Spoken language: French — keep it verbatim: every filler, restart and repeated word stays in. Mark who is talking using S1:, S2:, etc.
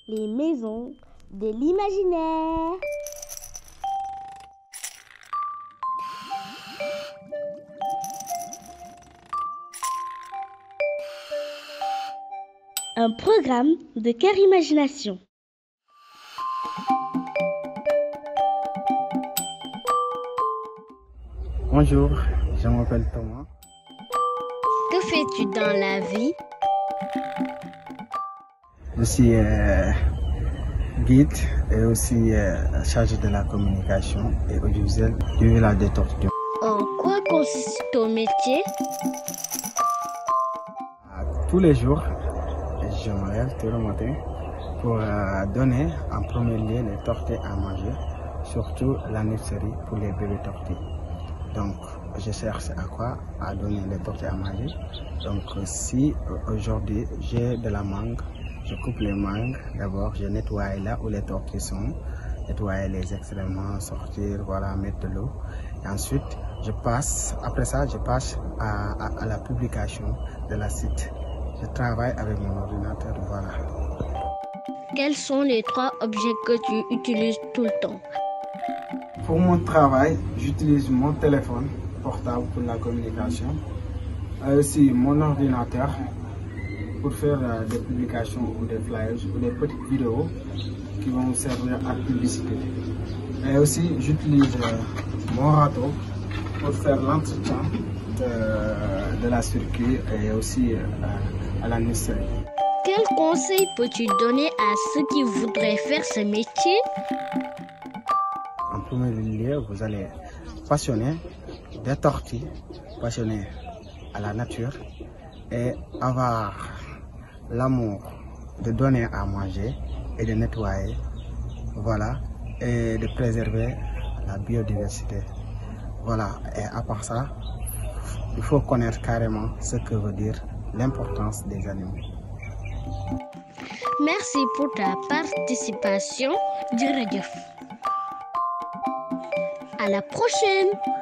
S1: les maisons de l'imaginaire. Un programme de Cœur Imagination.
S2: Bonjour, je m'appelle Thomas.
S1: Que fais-tu dans la vie?
S2: Je suis euh, guide et aussi euh, chargé de la communication et audiovisuel du village de Tortue.
S1: En quoi consiste ton métier?
S2: Tous les jours, je me lève tout le matin pour euh, donner en premier lieu les tortues à manger, surtout la nurserie pour les bébés tortues. Donc, je cherche à quoi à donner les tortues à manger. Donc, si aujourd'hui j'ai de la mangue, je coupe les mangues. D'abord, je nettoie là où les tortues sont, nettoyer les excréments, sortir, voilà, mettre de l'eau. Et ensuite, je passe, après ça, je passe à, à, à la publication de la site. Je travaille avec mon ordinateur, voilà.
S1: Quels sont les trois objets que tu utilises tout le temps?
S2: Pour mon travail, j'utilise mon téléphone portable pour la communication, et aussi mon ordinateur pour faire euh, des publications ou des flyers ou des petites vidéos qui vont servir à publicité. Et aussi, j'utilise euh, mon râteau pour faire l'entretien de, de la circuit et aussi euh, à la nurserie.
S1: Quel conseil peux-tu donner à ceux qui voudraient faire ce métier?
S2: En premier lieu, vous allez passionner des tortues, passionner à la nature et avoir l'amour de donner à manger et de nettoyer, voilà, et de préserver la biodiversité. Voilà, et à part ça, il faut connaître carrément ce que veut dire l'importance des animaux.
S1: Merci pour ta participation. Jërëjëf. À la prochaine.